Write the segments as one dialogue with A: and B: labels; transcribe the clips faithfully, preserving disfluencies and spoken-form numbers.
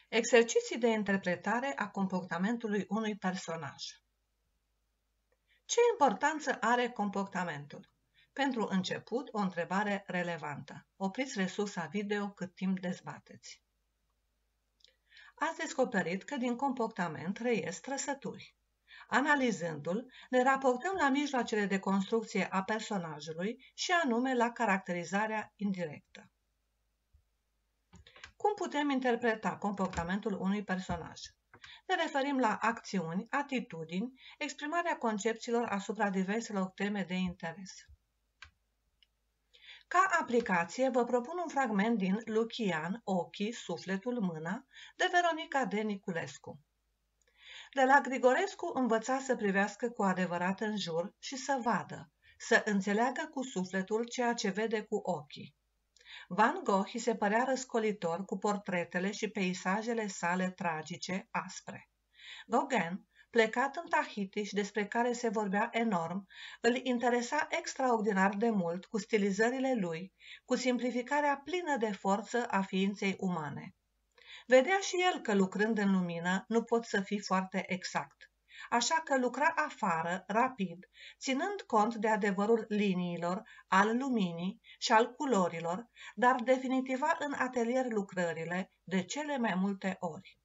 A: Exerciții de interpretare a comportamentului unui personaj. Ce importanță are comportamentul? Pentru început, o întrebare relevantă. Opriți resursa video cât timp dezbateți. Ați descoperit că din comportament reies trăsături. Analizându-l, ne raportăm la mijloacele de construcție a personajului și anume la caracterizarea indirectă. Cum putem interpreta comportamentul unui personaj? Ne referim la acțiuni, atitudini, exprimarea concepțiilor asupra diverselor teme de interes. Ca aplicație, vă propun un fragment din Lucian, Ochii, Sufletul, Mâna, de Veronica D. Niculescu. De la Grigorescu învăța să privească cu adevărat în jur și să vadă, să înțeleagă cu sufletul ceea ce vede cu ochii. Van Gogh îi se părea răscolitor cu portretele și peisajele sale tragice, aspre. Gauguin, plecat în Tahiti și despre care se vorbea enorm, îl interesa extraordinar de mult cu stilizările lui, cu simplificarea plină de forță a ființei umane. Vedea și el că lucrând în lumină nu poți să fii foarte exact, așa că lucra afară, rapid, ținând cont de adevărul liniilor, al luminii și al culorilor, dar definitiva în atelier lucrările de cele mai multe ori.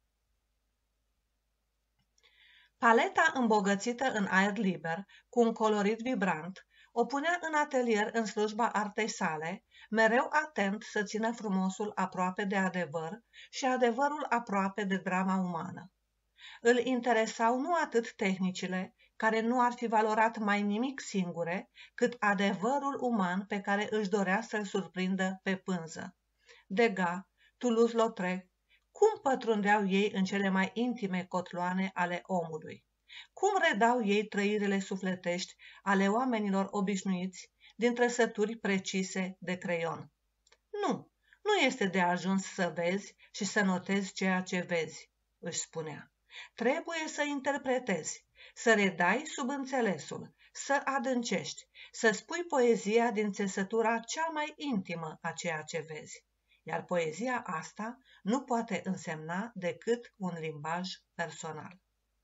A: Paleta îmbogățită în aer liber, cu un colorit vibrant, o punea în atelier în slujba artei sale, mereu atent să țină frumosul aproape de adevăr și adevărul aproape de drama umană. Îl interesau nu atât tehnicile, care nu ar fi valorat mai nimic singure, cât adevărul uman pe care își dorea să-l surprindă pe pânză. Degas, Toulouse-Lautrec, cum pătrundeau ei în cele mai intime cotloane ale omului? Cum redau ei trăirile sufletești ale oamenilor obișnuiți din trăsături precise de creion? Nu, nu este de ajuns să vezi și să notezi ceea ce vezi, își spunea. Trebuie să interpretezi, să redai sub înțelesul, să adâncești, să spui poezia din țesătura cea mai intimă a ceea ce vezi. Iar poezia asta nu poate însemna decât un limbaj personal.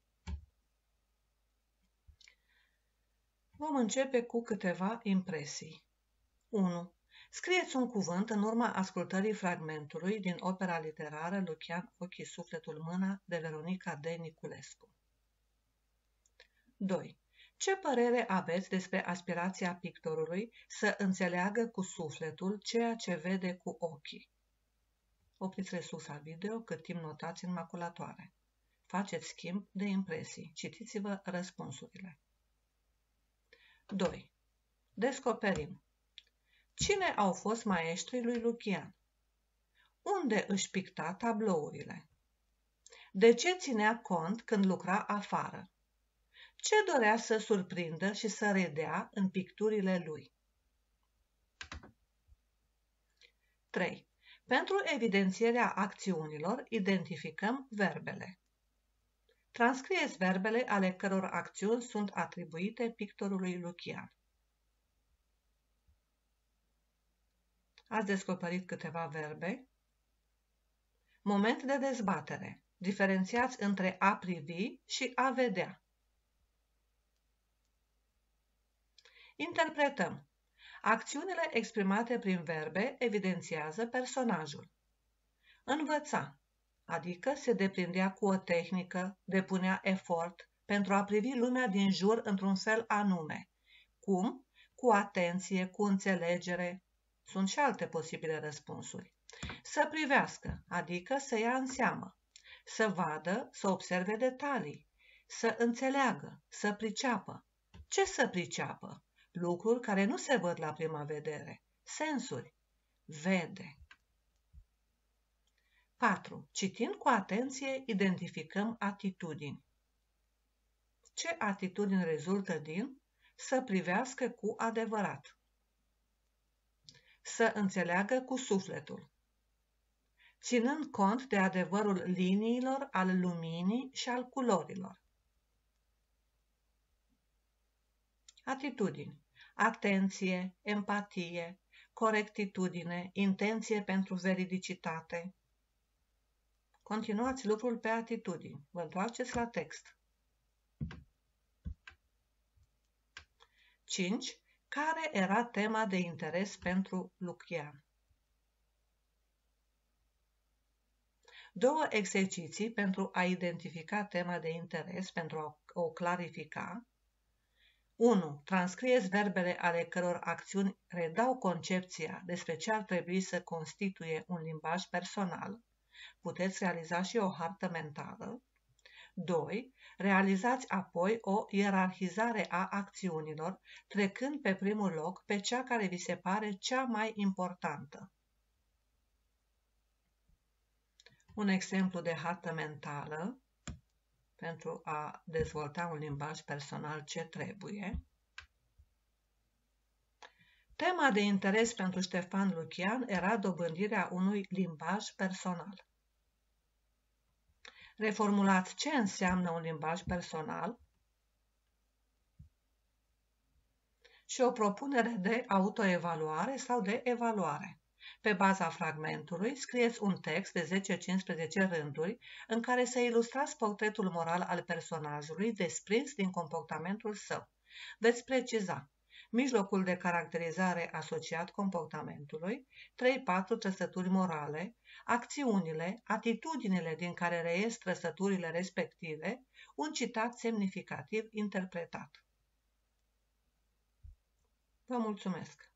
A: Vom începe cu câteva impresii. unu. Scrieți un cuvânt în urma ascultării fragmentului din opera literară Lucian, Ochii, Sufletul, Mâna de Veronica D. Niculescu. doi. Ce părere aveți despre aspirația pictorului să înțeleagă cu sufletul ceea ce vede cu ochii? Opriți resursa video cât timp notați în maculatoare. Faceți schimb de impresii. Citiți-vă răspunsurile. doi. Descoperim. Cine au fost maestrii lui Lucian? Unde își picta tablourile? De ce ținea cont când lucra afară? Ce dorea să surprindă și să redea în picturile lui? trei. Pentru evidențierea acțiunilor, identificăm verbele. Transcrieți verbele ale căror acțiuni sunt atribuite pictorului Lucian. Ați descoperit câteva verbe. Moment de dezbatere. Diferențiați între a privi și a vedea. Interpretăm. Acțiunile exprimate prin verbe evidențiază personajul. Învăța, adică se deprindea cu o tehnică, depunea efort pentru a privi lumea din jur într-un fel anume. Cum? Cu atenție, cu înțelegere. Sunt și alte posibile răspunsuri. Să privească, adică să ia în seamă. Să vadă, să observe detalii. Să înțeleagă, să priceapă. Ce să priceapă? Lucruri care nu se văd la prima vedere. Sensuri. Vede. patru. Citind cu atenție, identificăm atitudini. Ce atitudini rezultă din să privească cu adevărat? Să înțeleagă cu sufletul. Ținând cont de adevărul liniilor, al luminii și al culorilor. Atitudini. Atenție, empatie, corectitudine, intenție pentru veridicitate. Continuați lucrul pe atitudini. Vă întoarceți la text. cinci. Care era tema de interes pentru Lucian? Două exerciții pentru a identifica tema de interes, pentru a o clarifica. unu. Transcrieți verbele ale căror acțiuni redau concepția despre ce ar trebui să constituie un limbaj personal. Puteți realiza și o hartă mentală. doi. Realizați apoi o ierarhizare a acțiunilor, trecând pe primul loc pe cea care vi se pare cea mai importantă. Un exemplu de hartă mentală pentru a dezvolta un limbaj personal ce trebuie. Tema de interes pentru Ștefan Lucian era dobândirea unui limbaj personal. Reformulați ce înseamnă un limbaj personal și o propunere de autoevaluare sau de evaluare. Pe baza fragmentului, scrieți un text de zece-cincisprezece rânduri în care să ilustrați portretul moral al personajului desprins din comportamentul său. Veți preciza mijlocul de caracterizare asociat comportamentului, trei-patru trăsături morale, acțiunile, atitudinile din care reies trăsăturile respective, un citat semnificativ interpretat. Vă mulțumesc!